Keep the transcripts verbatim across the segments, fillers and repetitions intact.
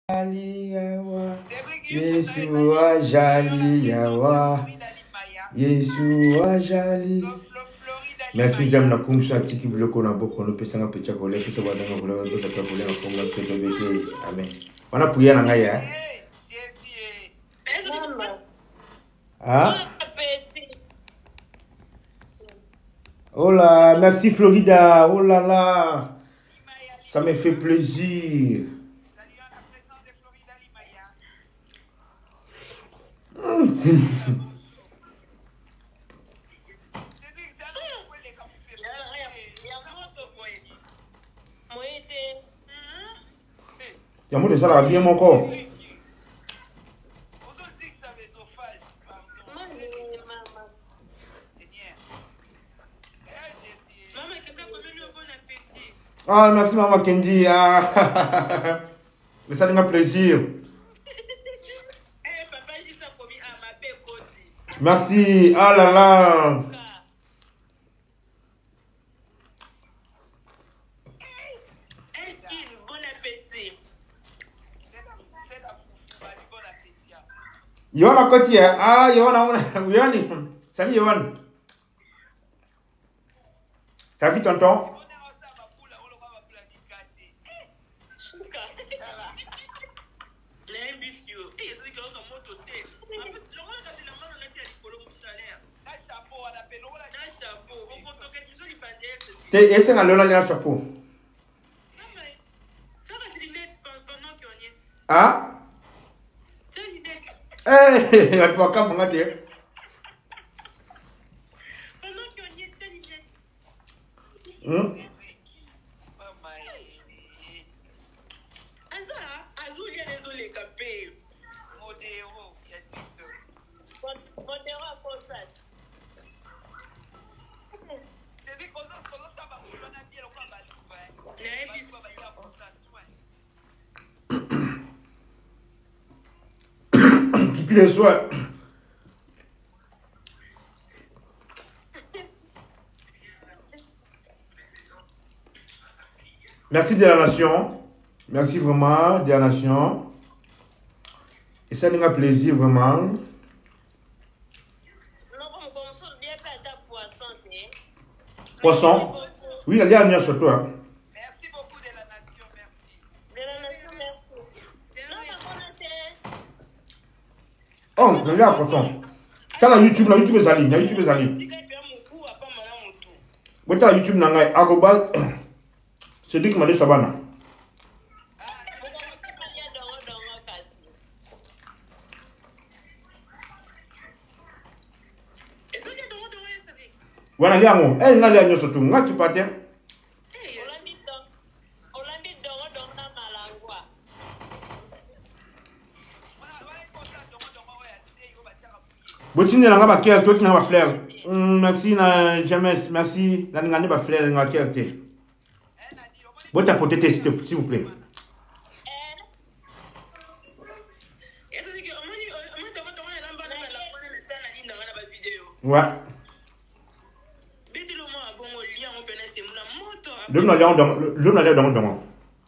Jali yawa, Yeshua jali yawa, Yeshua jali. Merci Jam na kumsha tiki bloko na boko no pesa nga pecha kole pesa bada nga kole pesa ka kole na konga pecha bete. Amen. Wana priya na nga ya. Ah? Oh là, merci Florida. Oh là là. Ça me fait plaisir. Y'a moi de ça là bien mon corps. Ah, merci maman Kendi. Ah. Mais ça fait plaisir. Merci. Ah là là. Yohana Koti. Ah, Yohana. Yohani. Salut Yohana. T'as vu tonton? T'es essaie de le la chapeau. Ah? Eh, il va pas comme on a dit. Hmm? Qui les soit. Merci de la nation. Merci vraiment de la nation. Et ça nous a plaisir vraiment. Poisson? Oui, il y a un sur toi. Merci beaucoup de la nation, merci. De la nation, merci. Oh, il y a un poisson. Ça la YouTube, la YouTube est allée. La YouTube est allée. Vous avez YouTube, n'a pas arrobas. C'est dit que m'a dit Sabana. Voilà, il y a un mot. Elle n'a pas surtout. Moi, tu partais. Botine n'a pas cœur, tout n'a pas fleur. Merci, jamais, merci. La n'a pas fleur, n'a pas cœur. Votre apporter, s'il vous plaît. Ouais. Le nom d'ailleurs dans le nom d'ailleurs dans dans.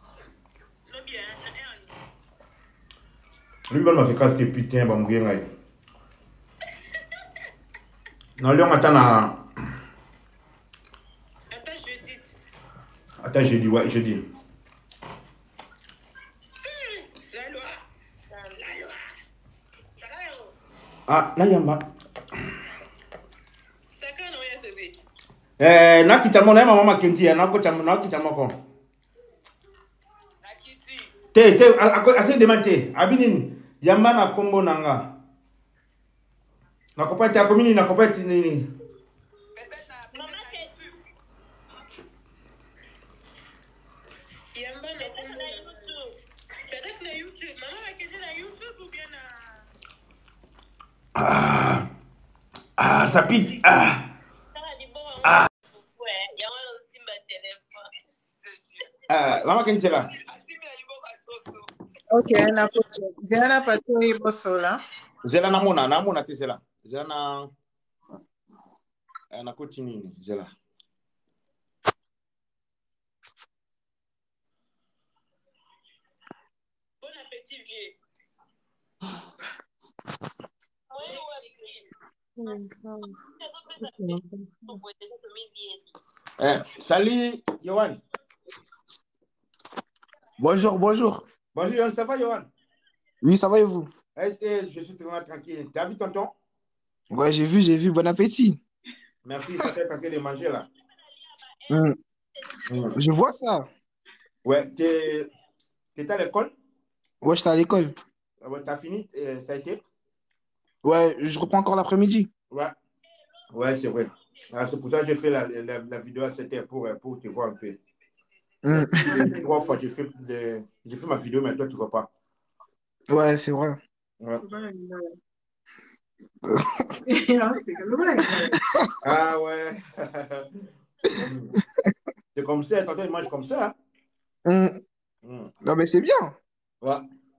Lui va me faire casser putain va mourir là. Non, lui on attend à. Attends, je dis. Attends, je dis ouais, je dis. La loi. La loi. Ah, là yamba. Eh, na kitamo na mama Kendi na ko chamo na kitamo ko. Na kiti. Te te assez demandé. Abinini yamba na kombo nanga. Na kopati akomini na kopati nini? Peut-être na mama Kendi. Yamba na YouTube. Peut-être na YouTube. Mama Kendi na YouTube ou bien na. Ah. Ah, ça pique. Ah. Ah. Ah, Mama Kendi c'est là. Ok, na pote. Zena paso ibo sola. Zela na mona, na mona te zela. Zela na na koti nini, zela. Bon appétit. petit vieux. Eh, salut, Yohan. Bonjour, bonjour. Bonjour, Yohan, ça va, Yohan? Oui, ça va et vous? Eh, eh, je suis très tranquille. T'as vu tonton? Ouais, j'ai vu, j'ai vu. Bon appétit. Merci, t'es en train de manger là. Hum, Mm. Je vois ça. Ouais, t'es t'es à l'école? Ouais, j'étais à l'école. Ah ouais, t'as fini? Euh, ça a été? Ouais, je reprends encore l'après-midi. Ouais, ouais, c'est vrai. Ah, c'est pour ça que j'ai fait la, la, la vidéo à cette heure pour, pour te voir un peu. Hum, Les trois fois, j'ai fait, le- j'ai fait ma vidéo, mais toi, tu ne vois pas. Ouais, c'est vrai. Ouais. Ah ouais. Mm. C'est comme ça, tantôt, il mange comme ça. Hum, Mm. Non, mais c'est bien. Ouais.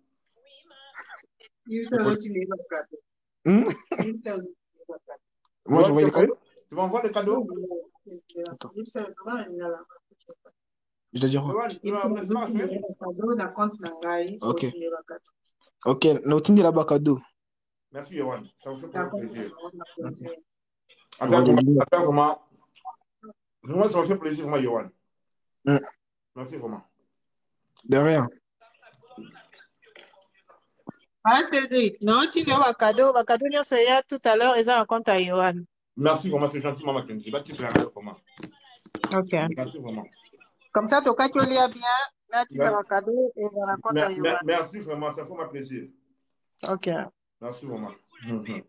You C'est saw pour- what you live up at. Hum, You saw what you live up at. Moi, je Ouais, voyais les c'est vrai. cadeaux. Tu m'envoies le cadeau? Attends, You saw what you live up at. je dois dire quoi? Yohan, tu You m'as saw laissé pas what you assurer? live up at. Do na compte na ngai, Ok. what you live up at. Ok, Nauting de là-bas cadeau. Merci, Yohan. Ça me fait Na beaucoup compte na plaisir. ngai, Ok. À On faire va vraiment, gagner. à faire vraiment. Vraiment, ça me fait plaisir, moi, Yohan. Hum, Merci vraiment. De rien. Ah, Cédric, non, tu veux un cadeau, un cadeau, nous sommes tout à l'heure, ils ont un compte à Johan. Merci vraiment, c'est gentil, maman Kenji. Bah, tu fais la radio pour moi. Ok. Merci vraiment. Comme ça, ton cas, tu lis bien, là, tu Ouais. as un cadeau et ils ont un compte à Mer- Johan. mer- Merci vraiment, ça fait ma plaisir. Ok. Merci vraiment. Mhm.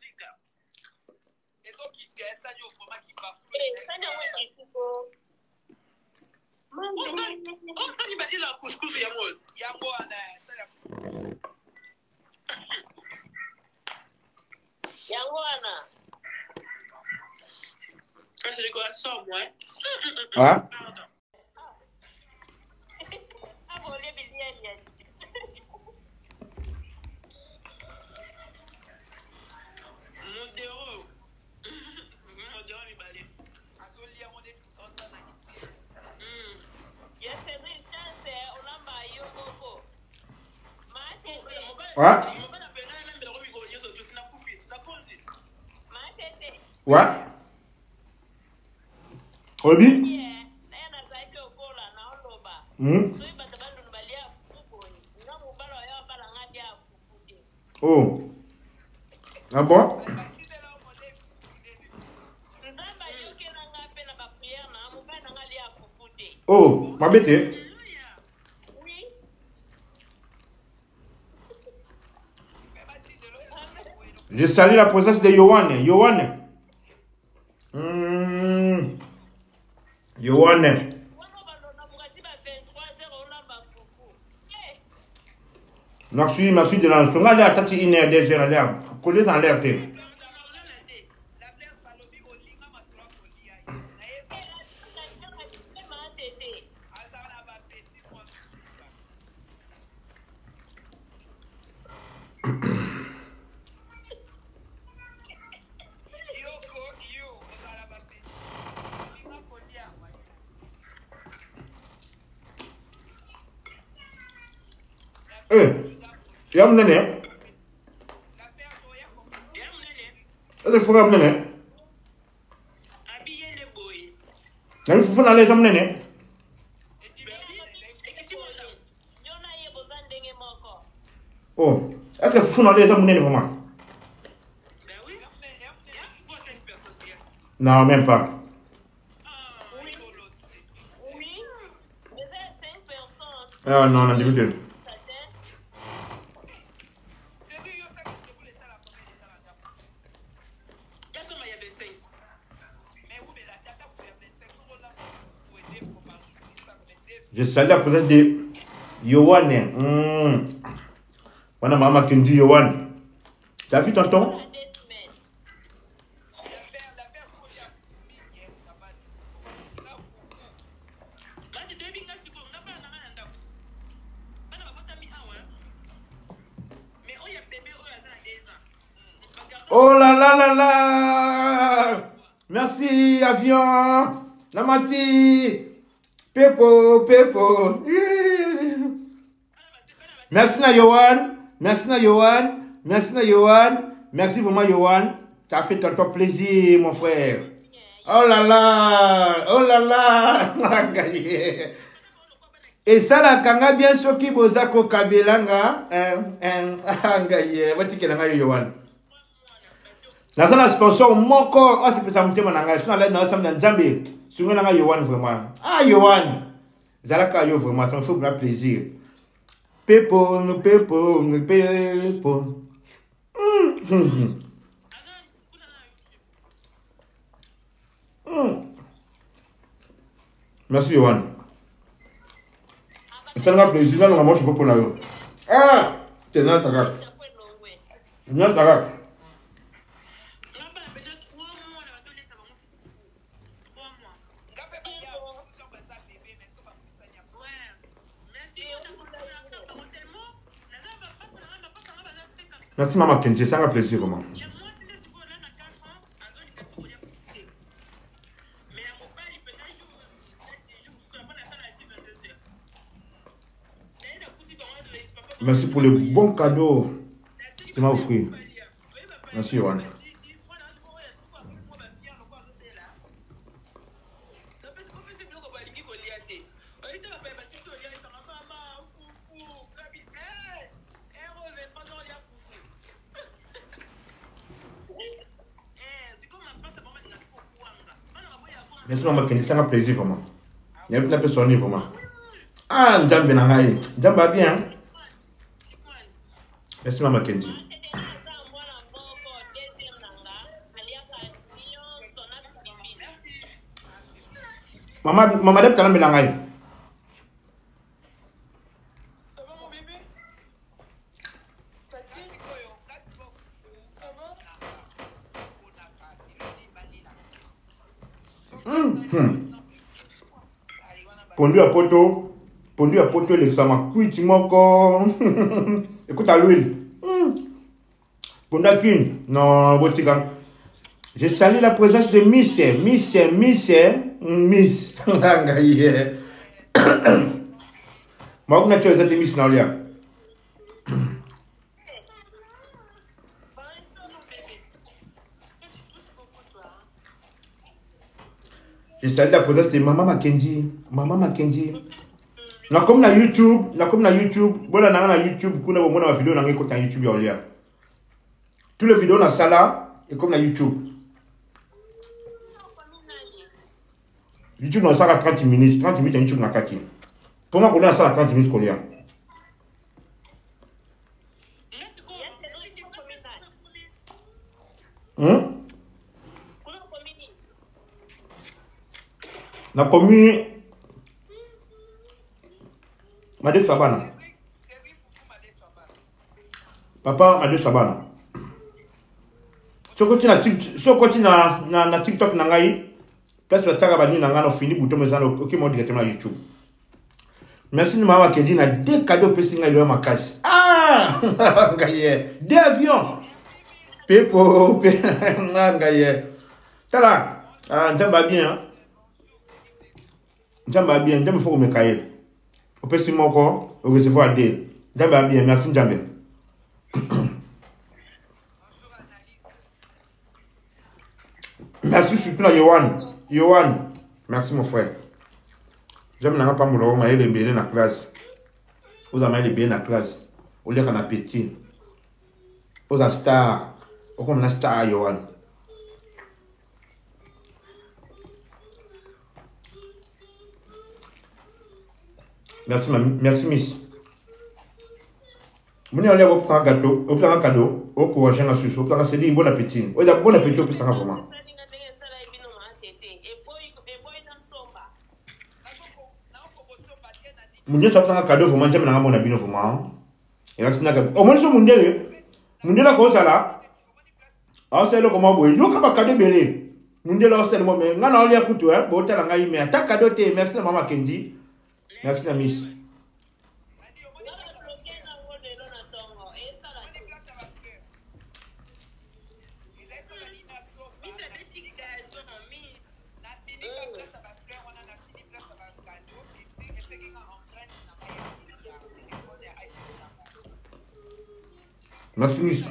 Ah? Ouais? Ouais? Obi? Hmm? Oh. Ah bon? Oh, ma bête. Je salue la présence de Yohan. Yohan. Hmm. Yohan. Merci, merci de l'annonce. On va aller à Tati Ine des heures à l'air. Coller dans l'air. Eh, tu as mon nez? Est-ce que tu as mon nez? Il faut aller à mon nez. Oh, est-ce que tu faut aller à mon nez pour moi? Non, même pas. Ah non, non, dis-moi. Je salue la présence de Yohan. Hmm. On a maman qui dit Yohan. Tu as vu tonton? Oh là là là là! Merci, avion! Namati! Pepo, Pepo! Merci na Yohan. Merci na Yohan. Merci na Yohan. Merci vraiment Yohan. Tu as fait ton plaisir, mon frère. Oh là là. Oh là là. Et ça la kanga bien soki bozako kabelanga. Angaye. Wati kelanga Yohan. Naza na sponsor moko. Oh c'est pour ça que je m'en suis allé dans ensemble dans Zambie. Sur nga Yohan vraiment. Ah Yohan. Zalaka yo vraiment, ça me fait grand plaisir. Pepo, pepo, pepo. Mm. Mm. Mm. Merci Yohan. Ça me fait plaisir, là, on mange pas pour la yo. Ah, t'es dans ta carte. Dans ta carte. Merci Maman Kenji, ça m'a plaisir vraiment. Merci pour le bon cadeau que tu m'as offert. Merci Yohan. Merci Maman Kenji, ça m'a plaisir vraiment. Il y a un peu sonné vraiment. Ah, Ndjambe Nangaï. Ndjambe va bien. Merci Maman Kenji. Maman, maman Deb Talam Nangaï. Pondu à poto, pondu à poto, l'examen cuit, moko. Écoute à l'huile. Pondu à qu'une. Non, botikam. Je salue la présence de Miss, Miss, Miss, Miss. Moi, on a tué cette Miss Naulia. Je salue la présence de Maman Mackenzie. Maman Mackenzie. Na comme na YouTube, na comme na YouTube, voilà na na YouTube, kuna bon na vidéo na ngeko ta YouTube ya olia. Tous les vidéos na sala et comme na YouTube. YouTube na sala trente minutes, trente minutes YouTube na kati. Pour moi on a sala trente minutes kolia. Hein? Na commune Made Sabana. Papa Made Sabana. So continue na so continue na na, na TikTok na ngai. Place la taga bani na ngano fini bouton mezano OK mo directement na YouTube. Merci ni Maman Kenji na deux cadeaux pesi ngai lo makasi. Ah! Ngaye, deux avions. Pepo, pe ngaye. Tala, ah ndamba bien. Hein? Ndamba bien, ndamba faut me cahier. Au petit moko, au recevoir des. Ndamba bien, merci Ndamba. Merci surtout à Yohan. Yohan, merci mon frère. J'aime n'a pas mon mais il est bien dans la classe. Vous avez bien dans la classe. Au lieu qu'on a petit. Vous avez star. Au comme la star Yohan. Merci, merci, Miss. Vous allez vous prendre un gâteau, vous prendre un cadeau, vous pouvez acheter un sucre, vous pouvez dire bon appétit. Vous avez bon appétit, vous pouvez faire vraiment. Mon Dieu, ça prend un cadeau, vous mangez un bon appétit, vraiment. Et là, c'est un cadeau. Au moins, c'est mon Dieu. Mon Dieu, la cause là. Ah, c'est le comment vous. Yo, comme un cadeau belé. Mon Dieu, là, c'est le moment. Non, non, il y a couteau, hein. Bon, t'as la gaille, mais ta cadeau, t'es. Merci, Maman Kenji. Merci la Miss. Merci, Miss.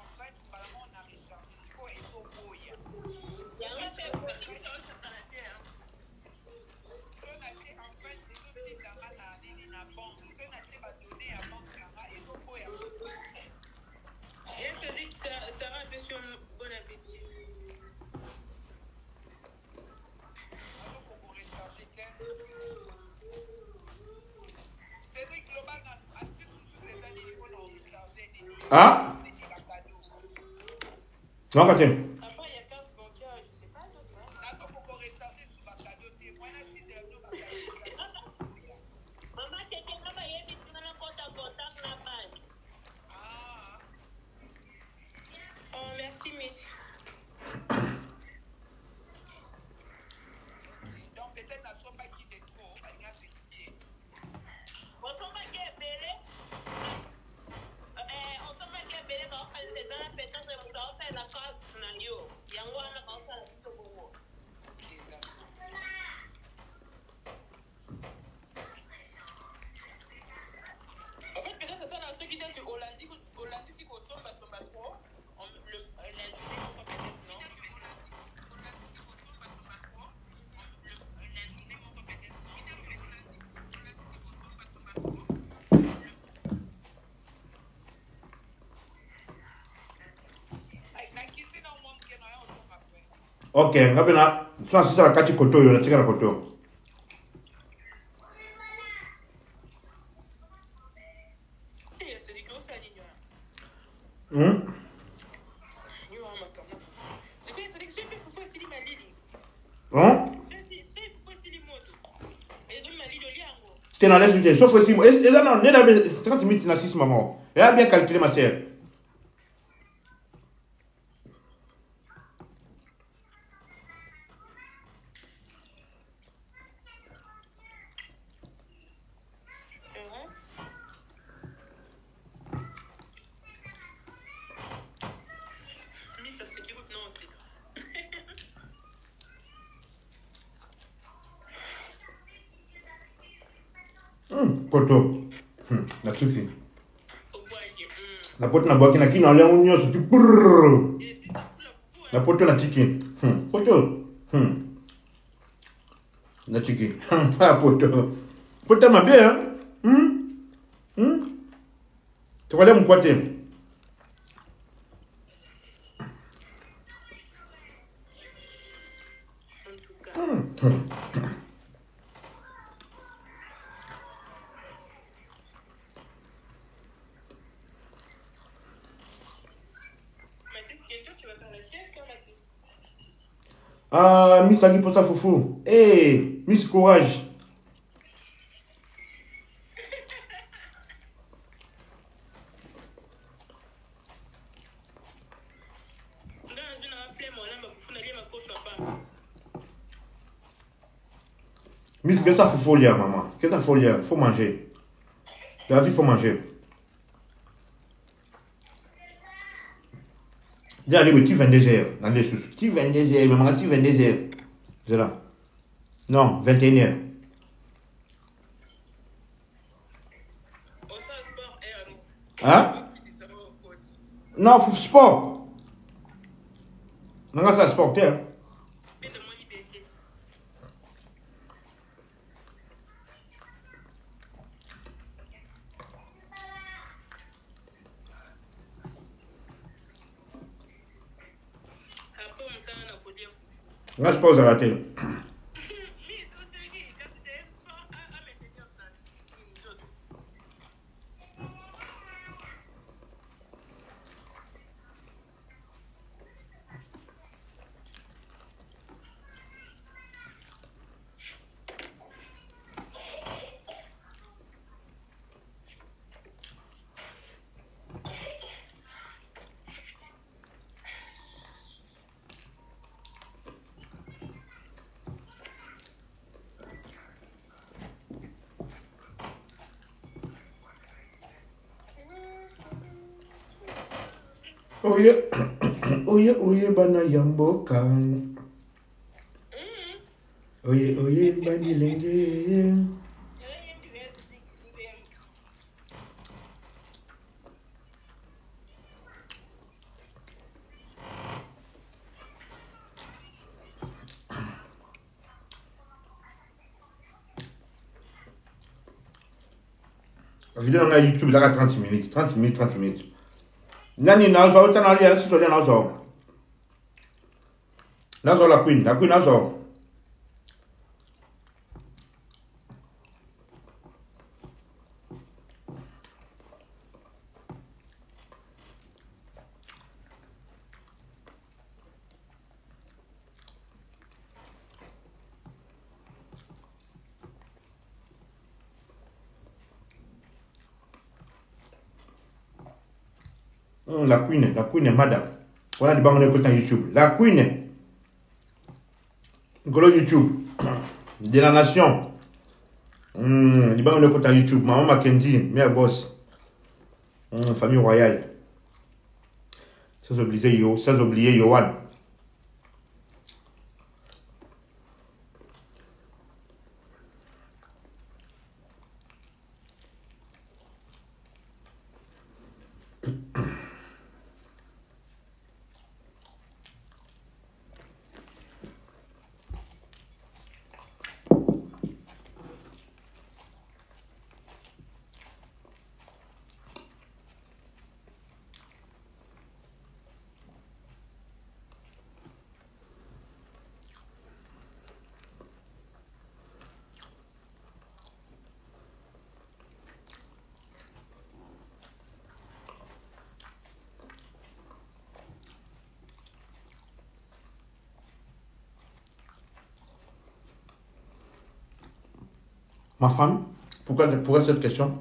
Sarah, monsieur, bon appétit. Ah? Non, quand même. Après, il y a carte bancaire, je sais pas d'autres. Maman, quelqu'un m'a payé vite dans le compte à contact la banque. Oh, merci, Miss. Donc, peut-être la somme qui est trop, elle a fait pied. On s'en va qui est belé. On s'en va qui est belé, on fait dans la pétence et on fait la carte. Il y a un roi, on a fait la carte. En fait, peut-être c'est ça dans ceux qui disent Hollandie, Hollandie, si on tombe à son bateau, on le lundi, on peut-être non. Ok, ngapena so sisa la kati koto yo na tika na koto. Hmm? Hein? T'es dans les unités, sauf aussi, et là non, n'est pas trente minutes na six maman. Elle a bien calculé ma sœur. Hum, poto. Hum, la truc. La poto na boki na kina ole unyo so tu brrr. La poto na tiki. Hum, poto. Hum. Na tiki. Hum, ah poto. Poto ma bien. Hum? Hum? Tu vas aller me côté. Hum. Hum. Ah, Miss Agui pour ça foufou. Eh, hey, Miss Courage. Miss, qu'est-ce que ça foufou là, maman? Qu'est-ce que ça foufou là? Faut manger. De la vie, faut manger. Dis, allez, tu vingt-deux heures. Allez, tu vingt-deux heures, maman, tu vingt-deux heures. C'est là. Non, vingt et une heures. Hein? Non, faut sport. Non, ça sport, hein? Là, je pose à la télé. Oye, oye, oye, bana yamboka. Oye, oye, bani lenge. La vidéo on a YouTube là trente minutes, trente minutes, trente minutes. Nani na zo ta na li ala si so le na zo. Na zo la queen, la queen na zo. La queen, la queen est madame. On a des banques de YouTube. La queen, gros YouTube, de la nation. Mm, les banques de côté YouTube. Maman Mackenzie, mère boss. Mm, famille royale. Sans oublier Yo, sans oublier Yohan. Ma femme, pourquoi, pourquoi cette question?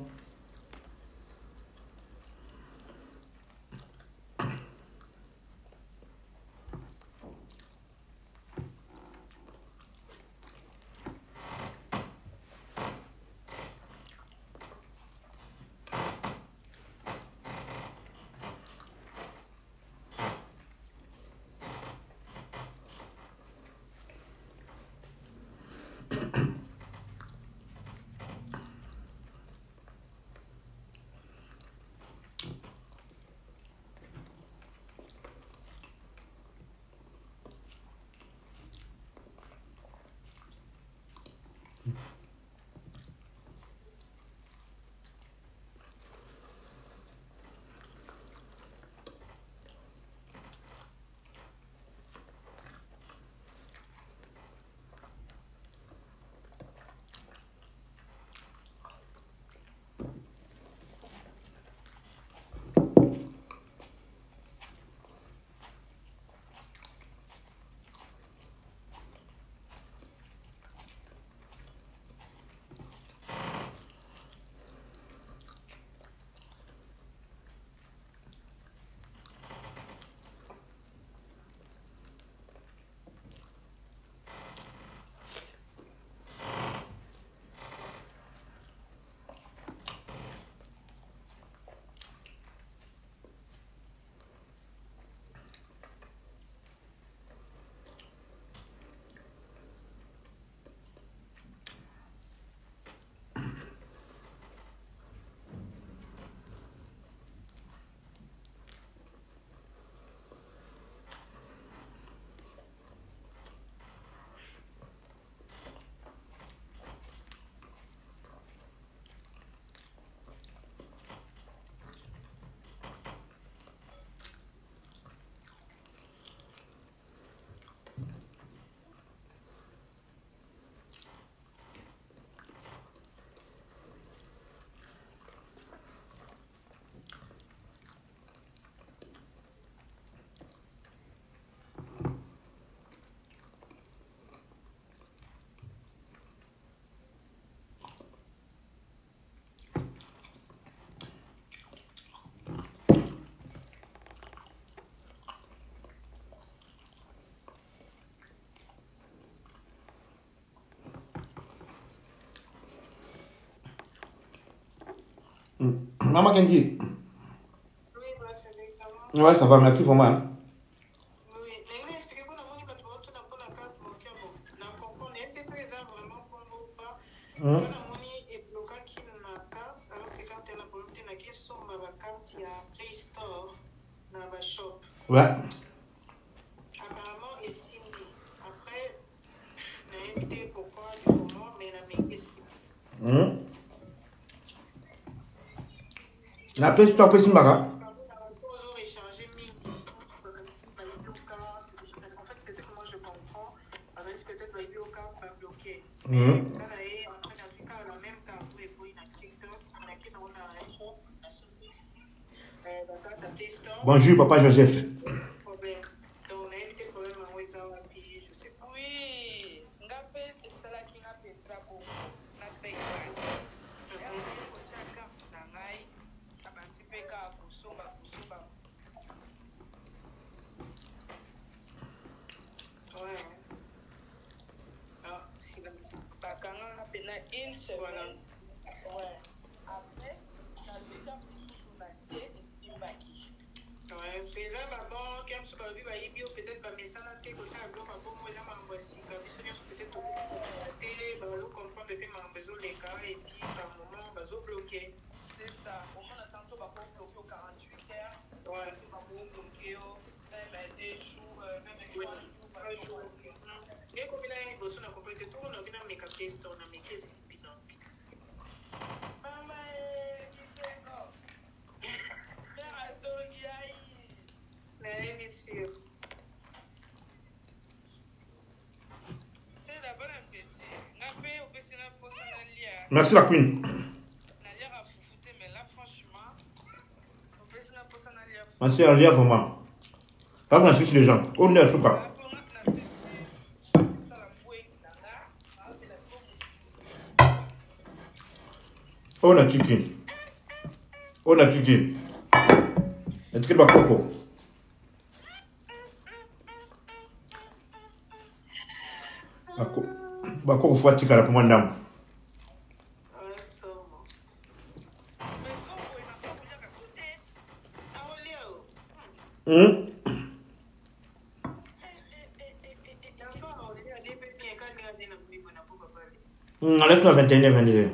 Maman Kendi. Oui, bah, c'est ça va. Ouais, ça va, merci vraiment. Oui, mais expliquez-vous, la monnaie, parce que tout n'a pas la carte bancaire. La comprendre, est-ce que c'est vraiment pour nous ou pas? Hum. La monnaie est bloquée qui n'a carte, alors que quand elle a bloqué, la question de la carte, il y a Play Store dans la shop. Ouais. Apparemment, et Cindy. Après, on a invité pourquoi, du comment, mais la mairie. Hum. La Play Store, Play Store. Toujours échanger mille. En fait, c'est ce que moi je comprends. Avec peut-être Baby au cas va bloquer. Mais quand elle est en train de faire la même carte pour les points dans TikTok, on a qui dans un shop, on a sauté. Dans la Play Store. Bonjour, papa Joseph. Problème. Donc, on a évité le problème en Wizard et puis je sais pas. Oui, ngapé c'est là qui n'a pas ça pour n'a pas une semaine. Voilà. Ouais. Après, ça fait quatre sous la tienne et Simbaki. Ouais, c'est ça, bah bon, quand tu parles, bah, il y a peut-être pas message à tes causes, bah bon, moi, j'ai ma voici, bah, mais c'est peut-être au bout de la télé, bah, vous comprenez, t'es ma besoin les cas, et puis, par moment, bah, vous bloquez. C'est ça. Au moins, tantôt, bah, pour bloquer au quarante-huit heures. Ouais. C'est pas pour bloquer au, même des jours, même trois jours, par jour. Et comme il a une bosse, on a compris que tout, on a bien mis un test, on a mis que si, puis non. Maman, qui fait quoi? Mère a son guy. Mais, monsieur. C'est d'abord un petit. On a fait au petit na poste na lia. Merci la queen. Na lia a foufoute, mais là, franchement, au petit na poste na lia. Merci à Lia vraiment. Pas qu'on assiste les gens. On est à Souka. On a tiki. On a tiki. Est-ce que Bakoko? Bakoko. Bakoko faut tika la pour moi ndam. Hum? Hum, laisse-moi vingt et un vingt-deux.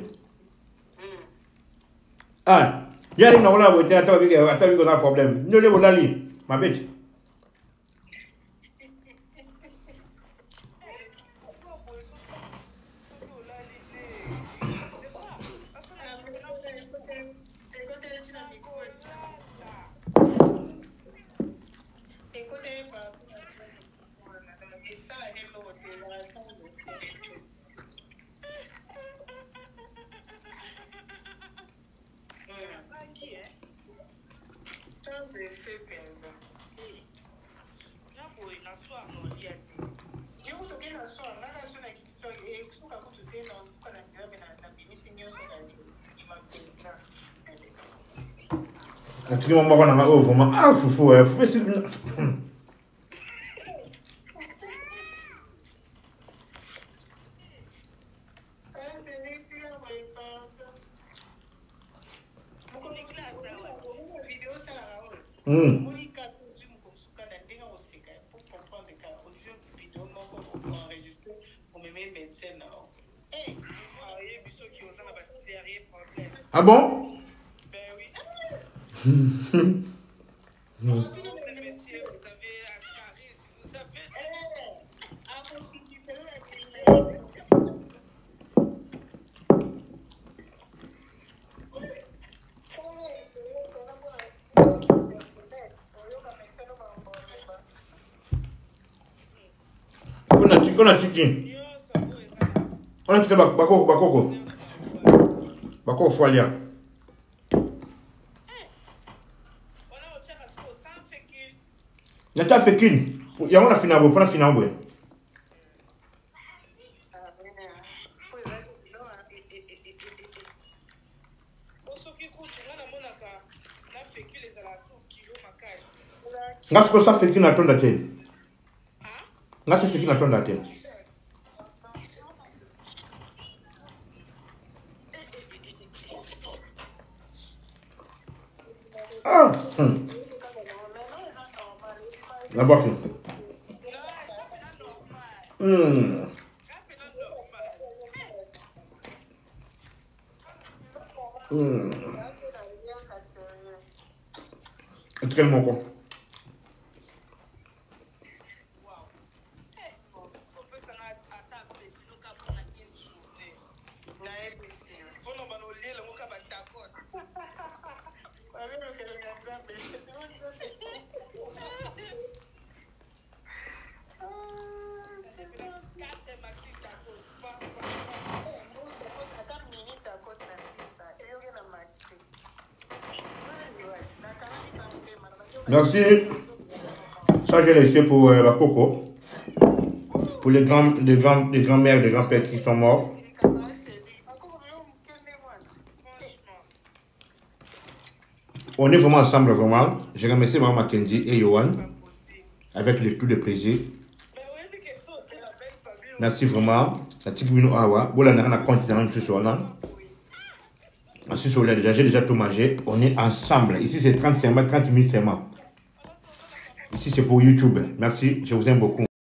Ah, il y a une autre là, attends, attends, il y a un problème. Ne le voilà li, ma bête. Tu dis, moi, on a oh, vraiment, ah, foufou, euh, fais tout. Hum. Ah bon? Ben oui. Hum. Messieurs, vous avez Ascaris, vous avez. On a tiki, on a tiki. On a tiki, Bakoko, Bakoko. Bakoko, faut aller. Il y a fait qu'une. Il y a un final, on a final. Ngas ko sa fait qu'une attend d'attendre. Ngas fait qu'une attend d'attendre. Ah. Hum. La boîte. Hum. Hum. C'est tellement con. Merci. Ça, j'ai laissé pour euh, la coco. Pour les grands, les grands, les grands-mères, les grands-pères qui sont morts. On est vraiment ensemble, vraiment. Je remercie vraiment Mackenzie et Johan. Avec le tout de plaisir. Merci vraiment. La petite minute awa. Bon, là, on a continué ce soir-là. Ce soir-là, déjà, j'ai déjà tout mangé. On est ensemble. Ici, c'est trente-cinq trente mille seulement. Ici, c'est pour YouTube. Merci. Je vous aime beaucoup.